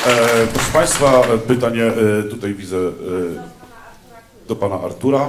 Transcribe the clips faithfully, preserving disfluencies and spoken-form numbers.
E, proszę Państwa, pytanie e, tutaj widzę e, do Pana Artura.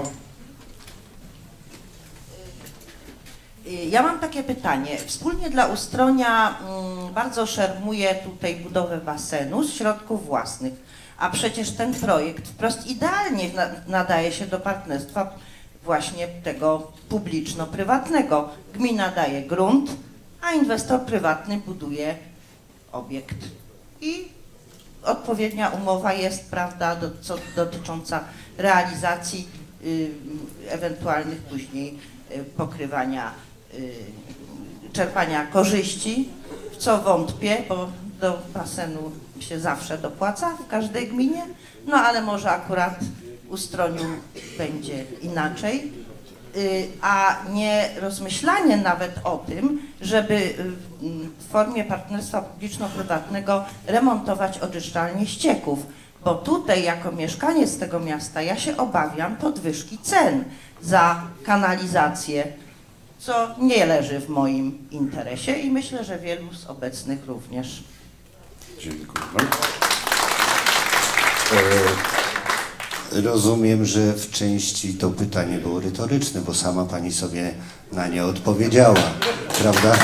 Ja mam takie pytanie. Wspólnie dla Ustronia mm, bardzo szermuje tutaj budowę basenu z środków własnych, a przecież ten projekt wprost idealnie na, nadaje się do partnerstwa właśnie tego publiczno-prywatnego. Gmina daje grunt, a inwestor prywatny buduje obiekt. I odpowiednia umowa jest, prawda, do, co, dotycząca realizacji y, ewentualnych później y, pokrywania, y, czerpania korzyści, w co wątpię, bo do basenu się zawsze dopłaca w każdej gminie, no ale może akurat w Ustroniu będzie inaczej, y, a nie rozmyślanie nawet o tym, żeby w formie partnerstwa publiczno-prywatnego remontować oczyszczalnie ścieków, bo tutaj jako mieszkaniec z tego miasta ja się obawiam podwyżki cen za kanalizację, co nie leży w moim interesie i myślę, że wielu z obecnych również. Dziękuję. E... Rozumiem, że w części to pytanie było retoryczne, bo sama pani sobie na nie odpowiedziała, prawda?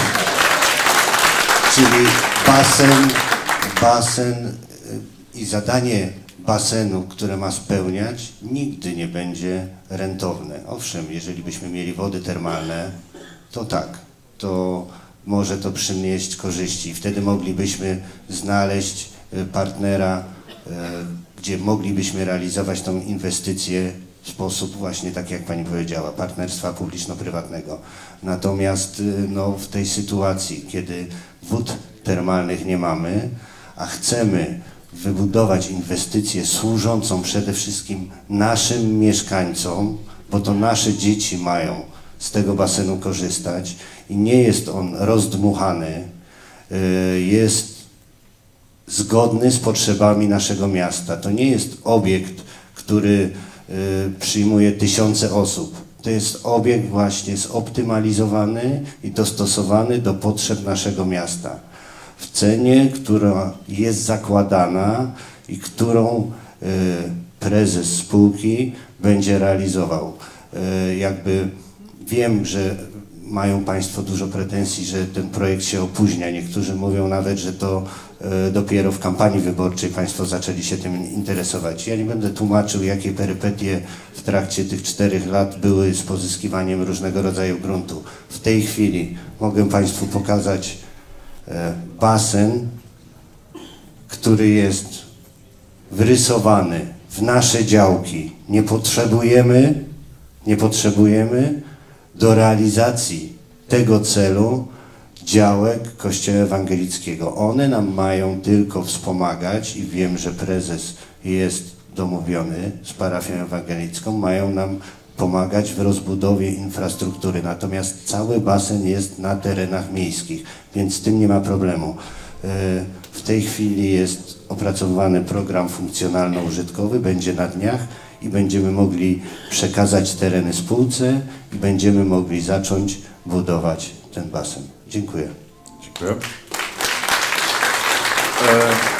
Czyli basen, basen i zadanie basenu, które ma spełniać, nigdy nie będzie rentowne. Owszem, jeżeli byśmy mieli wody termalne, to tak, to może to przynieść korzyści. Wtedy moglibyśmy znaleźć partnera, gdzie moglibyśmy realizować tą inwestycję w sposób właśnie tak, jak pani powiedziała, partnerstwa publiczno-prywatnego. Natomiast no, w tej sytuacji, kiedy wód termalnych nie mamy, a chcemy wybudować inwestycję służącą przede wszystkim naszym mieszkańcom, bo to nasze dzieci mają z tego basenu korzystać i nie jest on rozdmuchany, jest zgodny z potrzebami naszego miasta. To nie jest obiekt, który przyjmuje tysiące osób. To jest obiekt właśnie zoptymalizowany i dostosowany do potrzeb naszego miasta. W cenie, która jest zakładana i którą prezes spółki będzie realizował. Jakby wiem, że mają Państwo dużo pretensji, że ten projekt się opóźnia. Niektórzy mówią nawet, że to dopiero w kampanii wyborczej Państwo zaczęli się tym interesować. Ja nie będę tłumaczył, jakie perypetie w trakcie tych czterech lat były z pozyskiwaniem różnego rodzaju gruntu. W tej chwili mogę Państwu pokazać basen, który jest wrysowany w nasze działki. Nie potrzebujemy, nie potrzebujemy do realizacji tego celu działek Kościoła Ewangelickiego. One nam mają tylko wspomagać i wiem, że prezes jest domówiony z parafią ewangelicką, mają nam pomagać w rozbudowie infrastruktury. Natomiast cały basen jest na terenach miejskich, więc z tym nie ma problemu. W tej chwili jest opracowany program funkcjonalno-użytkowy, będzie na dniach i będziemy mogli przekazać tereny spółce i będziemy mogli zacząć budować ten basen. Dziękuję. Dziękuję. E